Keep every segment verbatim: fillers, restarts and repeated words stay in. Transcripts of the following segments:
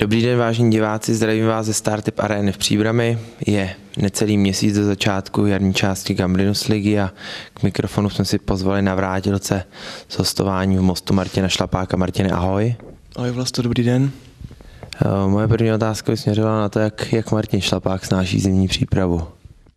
Dobrý den, vážení diváci, zdravím vás ze Startup Areny v Příbrami. Je necelý měsíc do začátku jarní části Gambrinus ligy a k mikrofonu jsme si pozvali navrátilce z hostování v Mostu Martina Šlapáka. Martine, ahoj. Ahoj Vlasto, dobrý den. Moje první otázka by směřovala na to, jak, jak Martin Šlapák snáší zimní přípravu.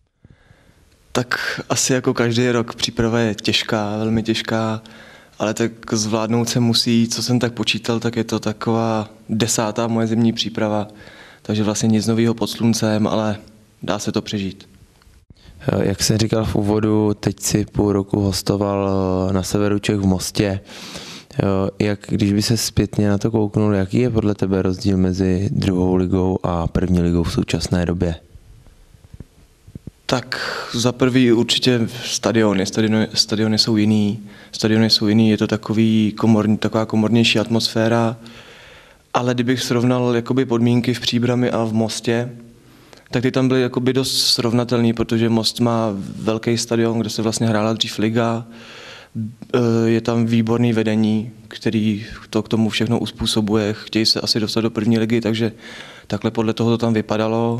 Tak asi jako každý rok příprava je těžká, velmi těžká, ale tak zvládnout se musí, co jsem tak počítal, tak je to taková desátá moje zimní příprava, takže vlastně nic nového pod sluncem, ale dá se to přežít. Jak jsem říkal v úvodu, teď si půl roku hostoval na severu Čech v Mostě. Jak, když by se zpětně na to kouknul, jaký je podle tebe rozdíl mezi druhou ligou a první ligou v současné době? Tak za prvý určitě stadiony. Stadiony, stadiony jsou jiný. Stadiony jsou jiný, je to takový komorní, taková komornější atmosféra. Ale kdybych srovnal jakoby podmínky v Příbrami a v Mostě, tak ty tam byly jakoby dost srovnatelný, protože Most má velký stadion, kde se vlastně hrála dřív liga. Je tam výborný vedení, který to k tomu všechno uspůsobuje. Chtějí se asi dostat do první ligy, takže takhle podle toho to tam vypadalo.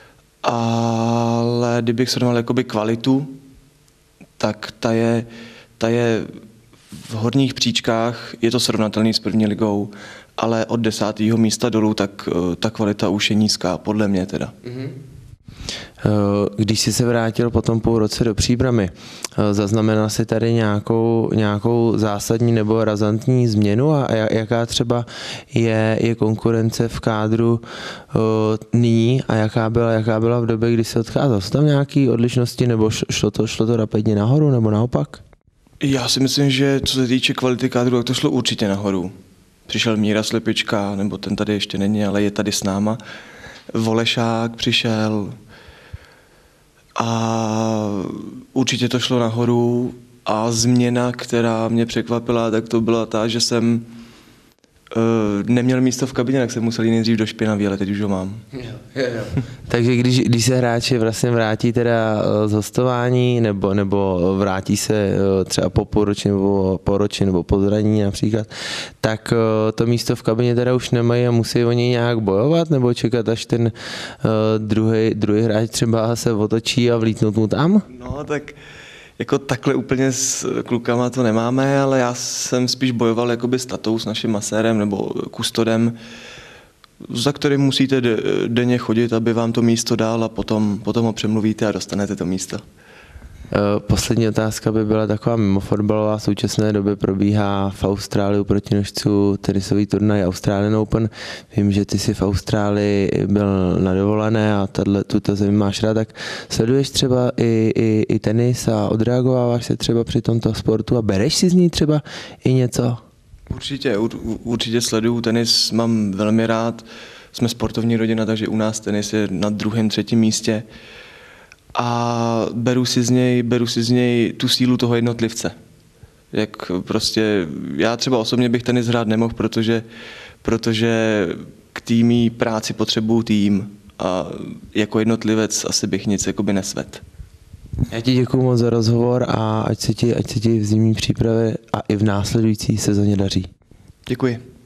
Ale kdybych srovnal jakoby kvalitu, tak ta je, ta je v horních příčkách, je to srovnatelný s první ligou, ale od desátého místa dolů, tak ta kvalita už je nízká, podle mě teda. Mm-hmm. Když jsi se vrátil po tom půl roce do Příbrami, zaznamenal jsi tady nějakou, nějakou zásadní nebo razantní změnu a jaká třeba je, je konkurence v kádru uh, nyní a jaká byla, jaká byla v době, kdy jsi odcházel? Jsou tam nějaké odlišnosti nebo šlo to, šlo to rapidně nahoru nebo naopak? Já si myslím, že co se týče kvality kádru, tak to šlo určitě nahoru. Přišel Míra Slepička, nebo ten tady ještě není, ale je tady s náma. Volešák přišel, a určitě to šlo nahoru a změna, která mě překvapila, tak to byla ta, že jsem uh, neměl místo v kabině, tak jsem musel jít nejdřív do špinaví, ale teď už ho mám. Jo, jo, jo. Takže když, když se hráči vlastně vrátí teda z hostování nebo, nebo vrátí se třeba po půlročí nebo po roči nebo po zranění například, tak to místo v kabině teda už nemají a musí o něj nějak bojovat nebo čekat, až ten uh, druhý, druhý hráč třeba se otočí a vlítnout mu tam? No tak jako takhle úplně s klukama to nemáme, ale já jsem spíš bojoval jakoby s tatou, s naším masérem nebo kustodem, za kterým musíte denně chodit, aby vám to místo dal a potom, potom ho přemluvíte a dostanete to místo. Poslední otázka by byla taková mimo fotbalová. V současné době probíhá v Austrálii u protinožců tenisový turnaj Australian Open. Vím, že ty jsi v Austrálii byl na dovolené a tato, tuto zemi máš rád, tak sleduješ třeba i, i, i tenis a odreagováváš se třeba při tomto sportu a bereš si z ní třeba i něco? Určitě, určitě sleduju tenis, mám velmi rád. Jsme sportovní rodina, takže u nás tenis je na druhém, třetím místě. A beru si z něj, beru si z něj tu sílu toho jednotlivce. Jak prostě, já třeba osobně bych tenis hrát nemohl, protože, protože k týmí práci potřebuju tým a jako jednotlivec asi bych nic jakoby nesvedl. Já ti děkuju moc za rozhovor a ať se ti, ať se ti v zimní přípravě a i v následující sezóně daří. Děkuji.